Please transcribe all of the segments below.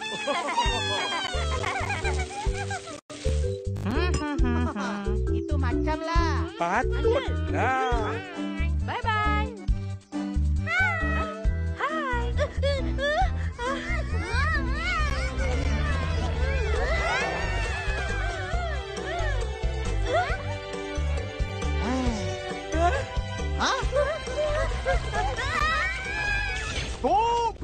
Itu macamlah. Patutlah. Bye-bye. Hai. Stop!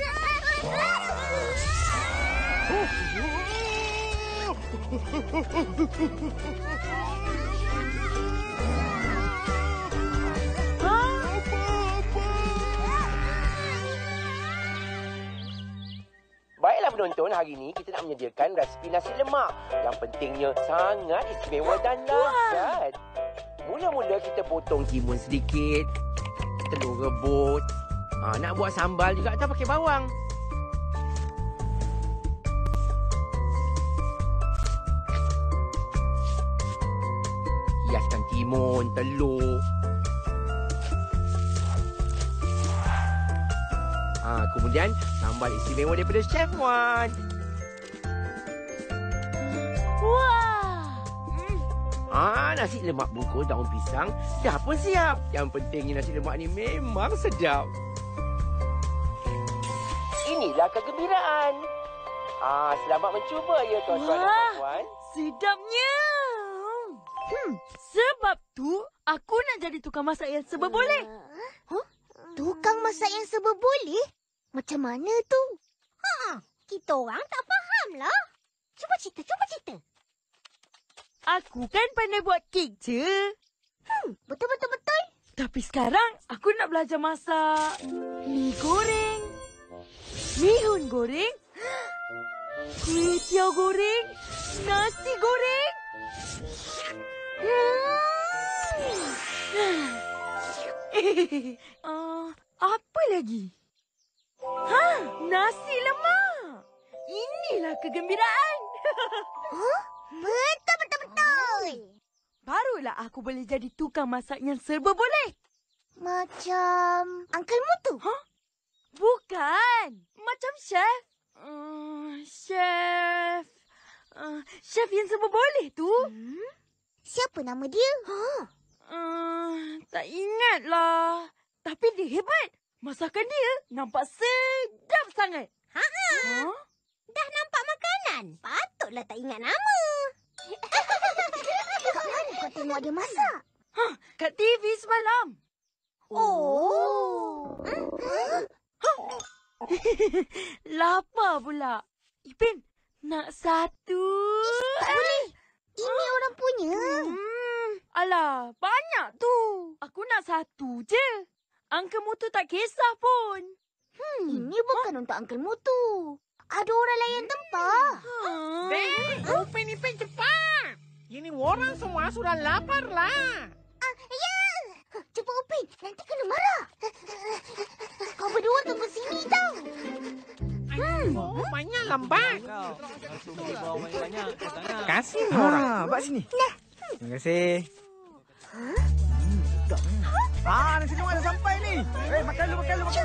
Baiklah penonton, hari ini kita nak menyediakan resipi nasi lemak yang pentingnya sangat istimewa dan lezat. Mula-mula kita potong timun sedikit, telur rebus. Nak buat sambal juga tak pakai bawang. Hiaskan timun, telur. Kemudian sambal istimewa daripada Chef Wan. Wah. Nasi lemak bungkus daun pisang dah pun siap. Yang pentingnya nasi lemak ni memang sedap. Inilah kegembiraan. Selamat mencuba ya tuan-tuan dan puan-puan. Sedapnya. Sebab tu aku nak jadi tukang masak yang serba boleh. Tukang masak yang serba boleh? Macam mana tu? Kita orang tak faham lah. Cuba cerita. Aku kan pandai buat kek je. Betul. Tapi sekarang aku nak belajar masak mi goreng, mihun goreng, kuih tiaw goreng, nasi goreng. Apa lagi? Nasi lemak. Inilah kegembiraan. Betul. Barulah aku boleh jadi tukang masak yang serba boleh. Macam Uncle Mutu? Bukan. Macam chef. Chef yang serba boleh tu. Siapa nama dia? Tak ingatlah. Tapi dia hebat. Masakan dia nampak sedap sangat. Dah nampak makanan. Patutlah tak ingat nama. Kat mana kau tengok dia masak? Kat TV semalam. Oh. Lapar pula. Ipin, nak satu? Boleh. Ini orang punya. Alah, banyak tu. Aku nak satu je. Uncle Mutu tak kisah pun. Ini bukan untuk Uncle Mutu. Ada orang lain tempah. Dek, Upin cepat. Ini orang semua sudah lapar lah. Ya. Cepat Upin, nanti kena marah. Kau berdua tunggu sini tau. Banyak lambat. Kasih orang. Bak sini. Terima kasih. Nasi lemak dah sampai ni. Makan dulu.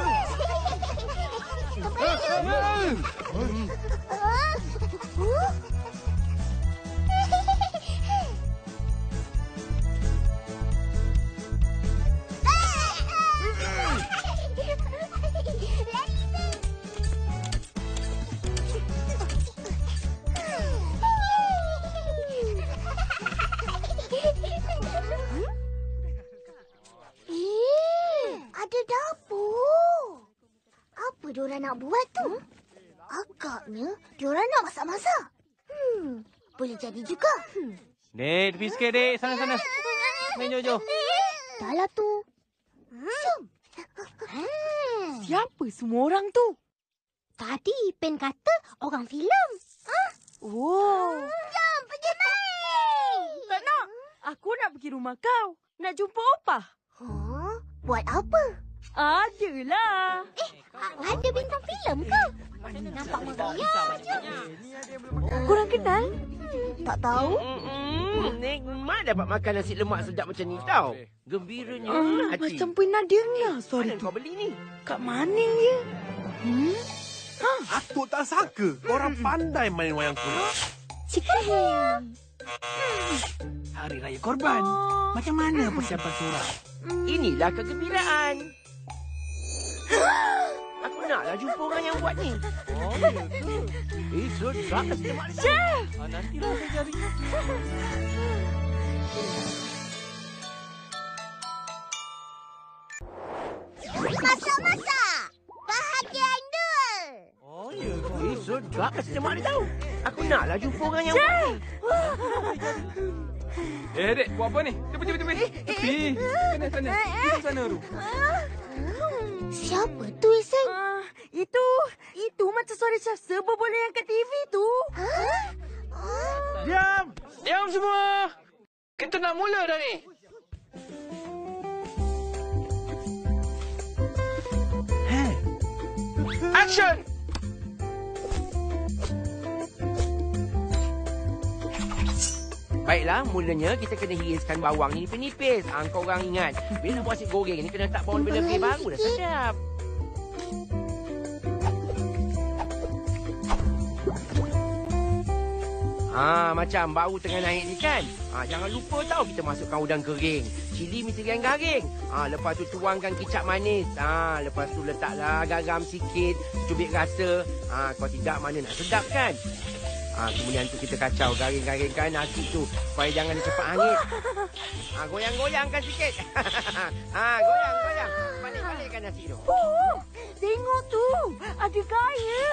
Ada dapur. Apa diorang nak buat tu? Agaknya diorang nak masak-masak. Boleh jadi juga. Dek, tepi sikit, Dek. Sana. Main jauh-jauh. Dah lah tu. Jom. Siapa semua orang tu? Tadi Pen kata orang filem. Jom pergi main. Tak nak. Aku nak pergi rumah kau. Nak jumpa opah. Buat apa? Adalah. Ada bintang filem ke? Nampak meriah je. Korang kenal? Tak tahu. Nikmat dapat makan nasi lemak sedap macam ni tau. Gembiranya hati. Macam pernah dengar suara Mana tu. kau beli ni? Kat mana ya? Aku tak sangka korang pandai main wayang kulit. Hari Raya Korban. Macam mana persiapan surau? Inilah kegembiraan. Aku naklah jumpa orang yang buat ni. Oh, ya ke? Sedap nasi lemak dia. Chef! Nantilah saya cari. Masak-masak. Bahagian 2. Oh, ya ke? Sedap nasi lemak dia tahu. Aku naklah jumpa orang yang buat ni. Dek, buat apa ni? Tepi. Tepi. Sana. Di sana tu. Siapa tu, Ihsan? Itu macam suara chef seberboleh yang kat TV tu. Diam! Diam semua. Kita nak mula dah ni. Action! Baiklah, mulanya kita kena hiriskan bawang ni nipis-nipis. Kau orang ingat, bila nak buat nasi goreng ni kena letak bawang lebih-lebih baru dah sedap. Macam bau tengah naik ni kan. Jangan lupa tau kita masukkan udang kering. Cili mesti garing-garing. Lepas tu tuangkan kicap manis. Lepas tu letaklah garam sikit, cubit rasa. Kalau tidak mana nak sedap kan? Kemudian tu kita kacau garing-garingkan nasi tu supaya jangan cepat hangit. Goyang-goyangkan sikit. Goyang. Balik-balikkan nasi tu. Tengok tu. Ada gaya.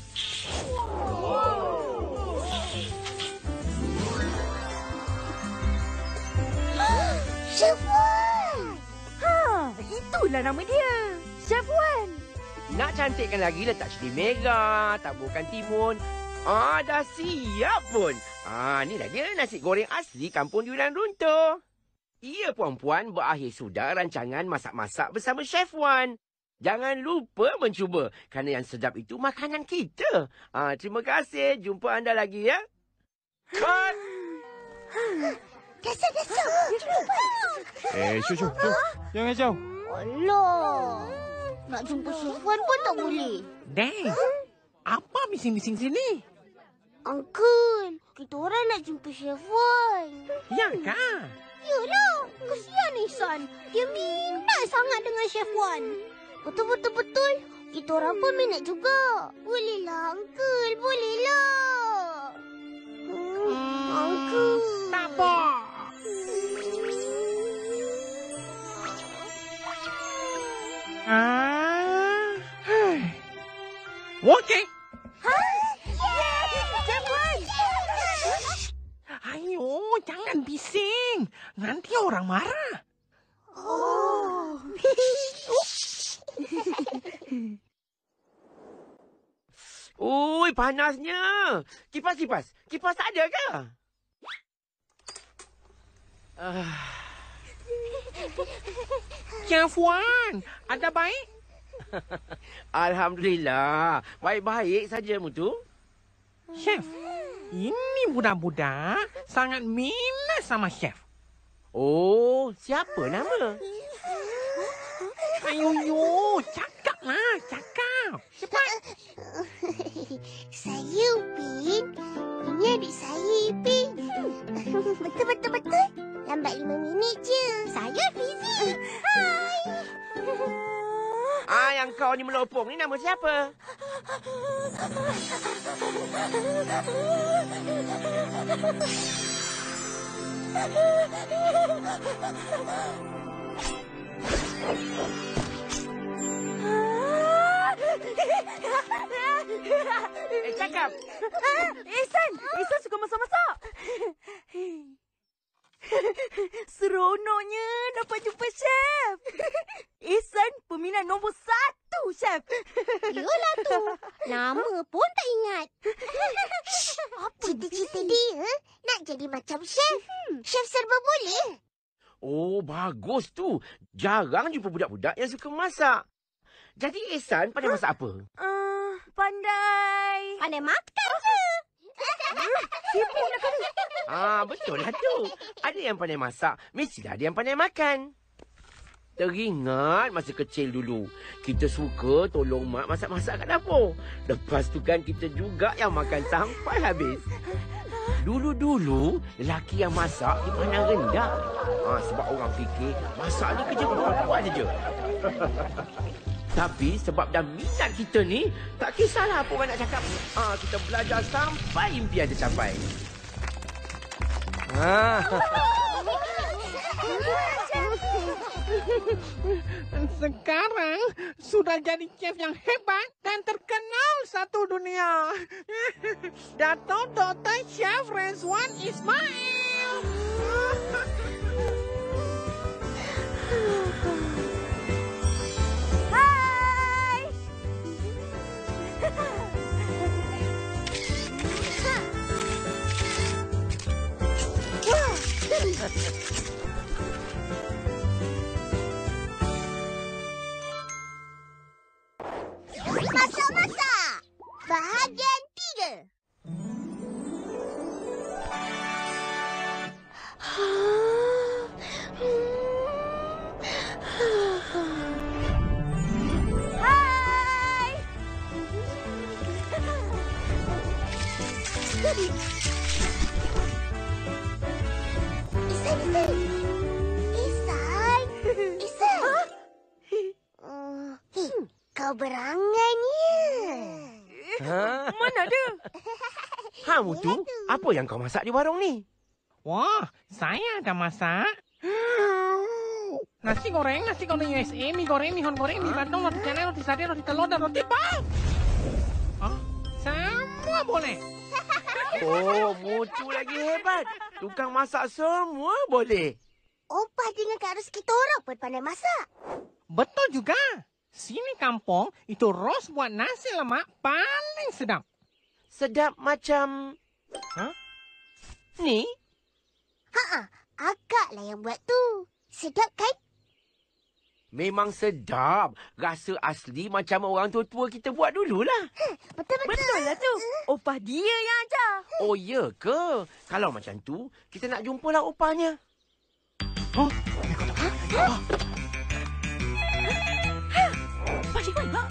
Chef Wan! Itulah nama dia. Chef Wan. Nak cantikkan lagi letak cili merah, taburkan timun. Dah siap pun. Inilah dia nasi goreng asli kampung Durian Runtuh. Ya puan-puan, berakhir sudah rancangan masak-masak bersama Chef Wan. Jangan lupa mencuba kerana yang sedap itu makanan kita. Terima kasih. Jumpa anda lagi ya. Cut! Dasar. Syuh. Jangan jauh. Alah. Nak jumpa Chef Wan pun tak boleh. Dek, apa bising-bising sini? Uncle, kita orang nak jumpa Chef Wan. Ya kah? Yalah, kesian Ihsan. Dia minat sangat dengan Chef Wan. Betul. Kita orang pun minat juga. Bolehlah, Uncle. Bolehlah. Uncle. Tak apa. Okey. Chef Wan. Ayo, jangan bising. Nanti orang marah. Ui, panasnya. Kipas. Kipas tak ada ke? Chef Wan, ada baik? Alhamdulillah. Baik-baik saja, Mutu. Chef, ini budak-budak sangat minat sama Chef. Oh, siapa nama? Ayo, cakaplah, cakap. Cepat. Saya Upin. Ini adik saya Ipin. Betul. Lambat 5 minit je. Saya Fizi. Hai. Yang kau ni melopong ni nama siapa? Cakap. Ihsan suka masak-masak. Seronoknya dapat jumpa Chef. Ihsan peminat nombor 1, Chef. Yolah tu. Nama pun tak ingat. Cita-cita dia nak jadi macam Chef. Chef serba boleh. Oh, bagus tu. Jarang jumpa budak-budak yang suka masak. Jadi Ihsan pandai masak apa? Pandai makan je. Betul lah tu. Ada yang pandai masak, mestilah ada yang pandai makan. Teringat masa kecil dulu, kita suka tolong mak masak-masak kat dapur. Lepas tu kan kita juga yang makan sampai habis. Dulu-dulu, lelaki yang masak dipandang rendah. Sebab orang fikir masak ni kerja perempuan saja. Tapi sebab dah minat kita ni, tak kisahlah apa orang nak cakap. Kita belajar sampai impian tercapai. Sekarang sudah jadi chef yang hebat dan terkenal satu dunia. Dato' Dr. Chef Rezwan Ismail. Hai. Masak-masak. Bahagian 3. Hai. Isan. Kau berangannya. Mana ada? Mutu, apa yang kau masak di warung ni? Wah, saya ada masak. Nasi goreng USA, mie goreng, mihon goreng, mie bandung, roti canai, roti sari, roti telur, dan roti bal. Semua boleh. Oh, Mutu lagi hebat. Tukang masak semua boleh. Opah dengan Kak Ros kita orang pun pandai masak. Betul juga. Sini kampung, itu Ros buat nasi lemak paling sedap. Sedap macam... Ni? Akak lah yang buat tu. Sedap kan? Memang sedap. Rasa asli macam orang tua-tua kita buat dululah. Betul lah tu. Opah dia yang ajar. Oh, ya ke? Kalau macam tu, kita nak jumpalah opahnya. Opah Cikgu.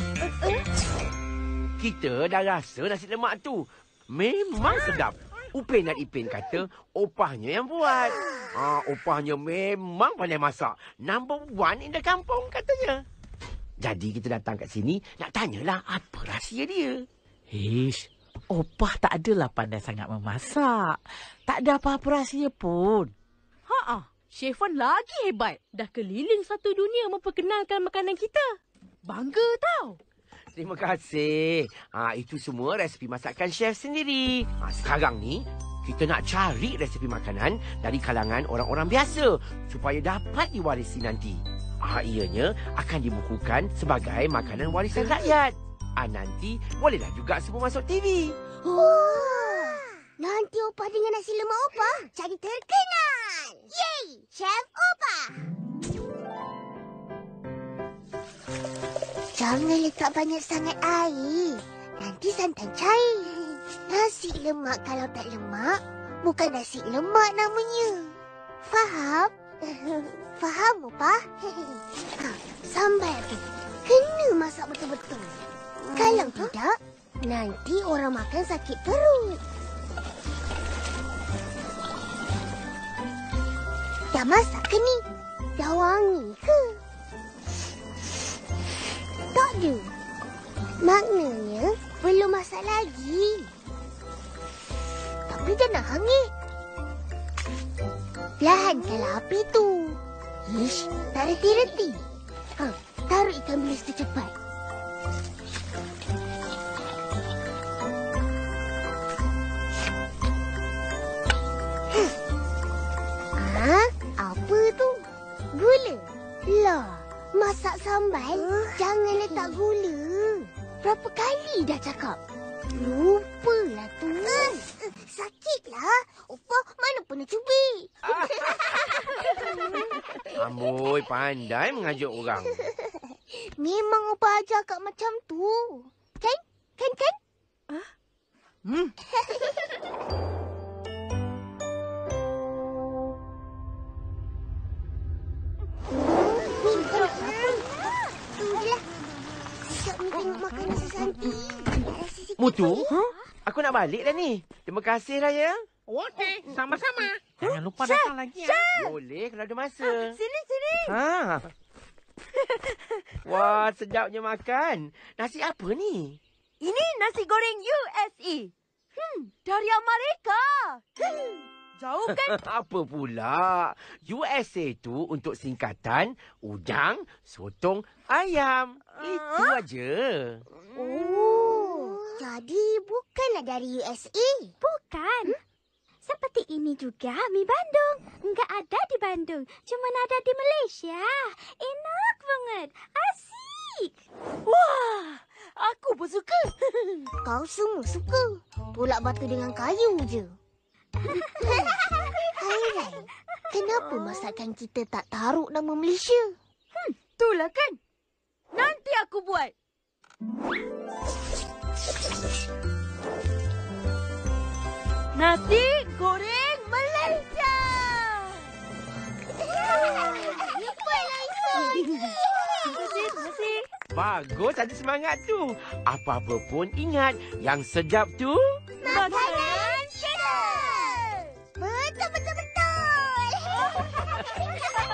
Kita dah rasa nasi lemak tu. Memang sedap. Upin dan Ipin kata opahnya yang buat. Opahnya memang pandai masak. Number 1 in the kampung katanya. Jadi kita datang kat sini nak tanyalah apa rahsia dia. Ish, opah tak adalah pandai sangat memasak. Tak ada apa-apa rahsia pun. Chef Wan lagi hebat. Dah keliling satu dunia memperkenalkan makanan kita. Bangga tau. Terima kasih. Itu semua resepi masakan chef sendiri. Sekarang ni, kita nak cari resepi makanan dari kalangan orang-orang biasa supaya dapat diwarisi nanti. Ianya akan dibukukan sebagai makanan warisan rakyat. Nanti bolehlah juga semua masuk TV. Nanti Opah dengan nasi lemak Opah jadi terkenal. Yeay, Chef Opah. Jangan letak banyak sangat air. Nanti santan cair. Nasi lemak kalau tak lemak, bukan nasi lemak namanya. Faham? Faham, Opah? Sambal tu kena masak betul-betul. Kalau tidak, nanti orang makan sakit perut. Dah masak ke ni? Dah wangi ke? Tak ada. Maknanya belum masak lagi. Tapi dah nak hangit. Perlahankanlah api tu. Ish, tak reti-reti. Taruh ikan bilis tu cepat. Apa tu? Gula? Lah, masak sambal jangan letak gula. Berapa kali dah cakap? Lupalah tu. Sakitlah. Opah mana pernah cubit. Amboi, pandai mengajuk orang. Memang Opah ajar Kak macam tu. Kan? Kan? Mutu, aku nak balik dah ni. Terima kasih, Raya. Okey, sama-sama. Jangan lupa datang lagi ya. Boleh kalau ada masa. Sini. Ha. Wah, sedapnya makan. Nasi apa ni? Ini nasi goreng USA. Dari Amerika. Jauh kan? Apa pula? USA tu untuk singkatan udang, sotong, ayam. Itu aja. Oh, jadi bukanlah dari USA. Bukan. Seperti ini juga mi Bandung. Enggak ada di Bandung. Cuma ada di Malaysia. Enak banget. Asik. Wah, aku pun suka. Kau semua suka. Pulak batu dengan kayu je. Hai Rai, kenapa masakan kita tak taruh nama Malaysia? Itulah kan. Nanti aku buat. Nasi goreng Malaysia. Cepatlah Isan. Terima kasih. Bagus, ada semangat tu. Apa-apa pun ingat, yang sedap tu... Makanan Channel. Betul.